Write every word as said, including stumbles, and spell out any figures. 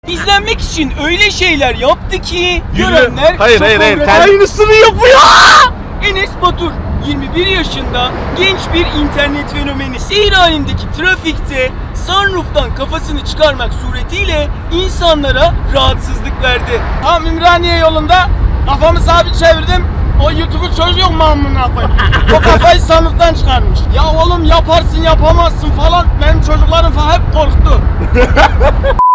İzlenmek için öyle şeyler yaptı ki görenler hayır hayır hayır hayır aynısını yapıyor. Enes Batur yirmi bir yaşında genç bir internet fenomeni. Seyir halindeki trafikte sunroof'tan kafasını çıkarmak suretiyle insanlara rahatsızlık verdi. Tam Ümraniye yolunda kafamı sabit çevirdim. O YouTube'u çocuk mu amına koyayım? O kafayı sunroof'tan çıkarmış. Ya oğlum yaparsın yapamazsın falan. Benim çocuklarım falan hep korktu.